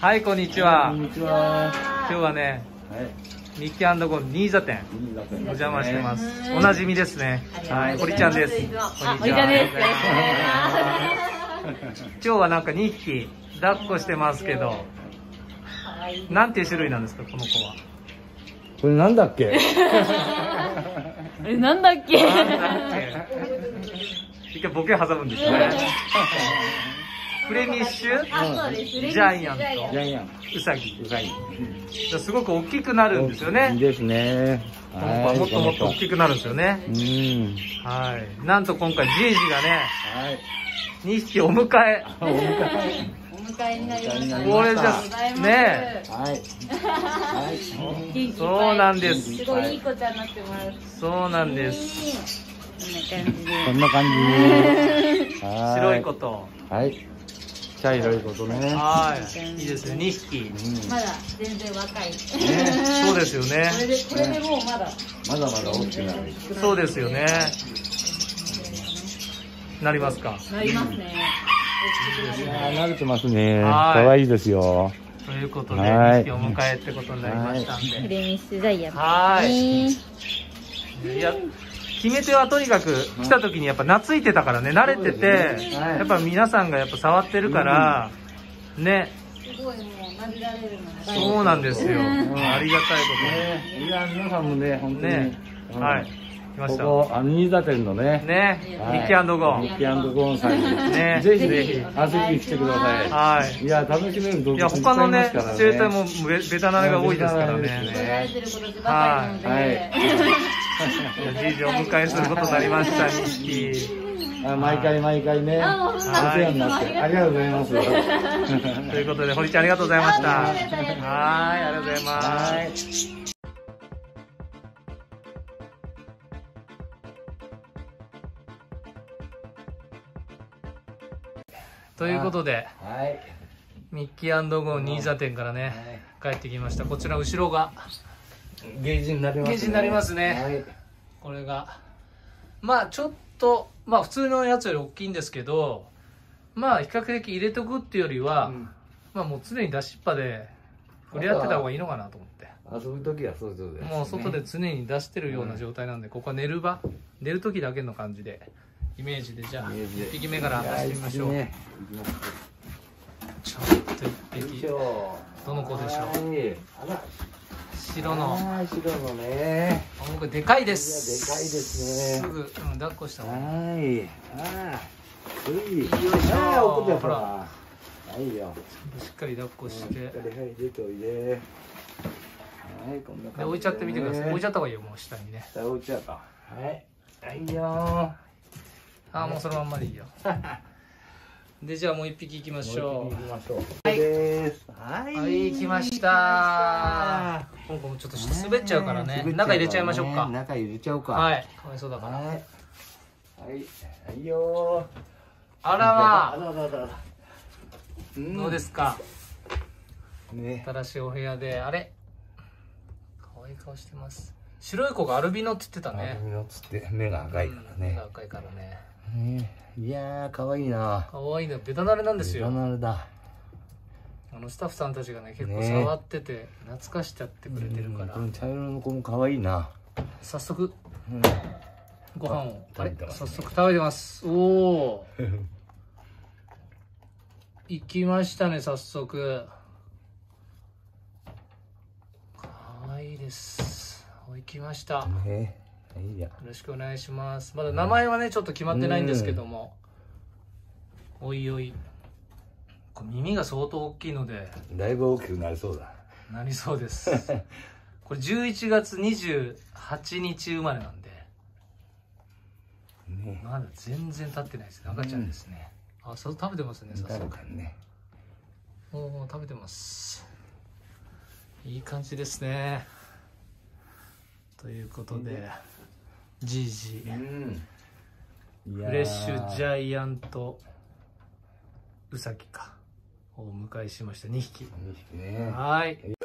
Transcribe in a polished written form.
はい、こんにちは。 こんにちは。 今日はね、 はい。 ミッキー&ゴン新座店お邪魔してます。おなじみですね。はい、堀ちゃんです。こんにちは。今日はなんか2匹抱っこしてますけど、なんていう種類なんですか、この子は。 これなんだっけ？ なんだっけ？ 一回ボケ挟むんですよね。フレミッシュ、ジャイアント、ウサギ。すごく大きくなるんですよね。 いいですね。 この子はもっともっと大きくなるんですよね。はい。なんと今回じいじがね、2匹お迎え。 お迎えになりました。 これじゃね。そうなんです。 すごいいい子ちゃんになってます。 そうなんです。 こんな感じで。 白い子と。 はい。茶色いことね。 はい。いいですね。2匹。 まだ全然若い。 そうですよね。 これでもうまだ。 まだまだ大きくなる。 そうですよね。なりますか。 なりますね。 慣れてますね。可愛いですよ。 ということで、2匹お迎えってことになりましたんで。 フレミッシュジャイアント。 はい。いや、決め手はとにかく来た時にやっぱ懐いてたからね、慣れてて、やっぱ皆さんがやっぱ触ってるから、ね。 すごいもうなじられるのが。 そうなんですよ。ありがたいことに。いや、皆さんもね、本当に。 はい。来ました。 ここ、新座店のね。 ね。ミッキー&ゴン。 ミッキー&ゴンさんに。 ね。 ぜひぜひ遊びに来てください。 はい。 いや、楽しめる動物いっぱいいますからね。 いや、他のね、生態もベタなれが多いですからね。 はい。 じいじをお迎えすることになりました、2匹。 毎回ね、お世話になってありがとうございます。 ということで、堀ちゃんありがとうございました。はい、ありがとうございます。ということで、ミッキー&ゴン新座店からね、帰ってきました。こちら後ろがゲージになりますね。 ゲージになりますね。これがまあちょっと普通のやつより大きいんですけど、比較的入れとくっていうよりは、もう常に出しっぱで触れ合ってた方がいいのかなと思って。 遊ぶ時はそうですね。 もう外で常に出してるような状態なんで、ここは寝る時だけの感じでイメージで、じゃあ1匹目から出してみましょう。ちょっと1匹どの子でしょう。白のね。 これでかいです。 でかいですね。 すぐ抱っこした方がいい。よいしょ。ほら。はいよ。 しっかり抱っこして。 はい、出ておいで。はい、こんな感じで。 置いちゃってみてください。置いちゃった方がいいよ、もう下にね。 置いちゃった。はい。はいよ。 もうそのまんまでいいよ。で、じゃあもう1匹いきましょう。 はい。 はい、来ました。今後もちょっと滑っちゃうからね。中入れちゃいましょうか。 中入れちゃうか。 はい。かわいそうだから。 はい。はいよ。 あらまあ。どうですか。新しいお部屋で、あれ。可愛い顔してます。白い子がアルビノって言ってたね。 アルビノっつって目が赤いからね。 目が赤いからね。 いやー、可愛いな。 可愛いの、ベタ慣れなんですよ。 ベタ慣れだ。 スタッフさんたちがね、結構触ってて懐かしちゃってくれてるから。 茶色の子も可愛いな。 早速ご飯を早速食べてます。おお。行きましたね、早速。可愛いです。行きました。よろしくお願いします。まだ名前はねちょっと決まってないんですけども、おいおい。耳が相当大きいのでだいぶ大きくなりそうだ。 なりそうです。これ11月28日生まれなんで、まだ全然経ってないですね。赤ちゃんですね。食べてますね。早速もう食べてます。いい感じですね。ということで、じいじフレッシュジャイアントウサギかをお迎えしました。2匹。はい。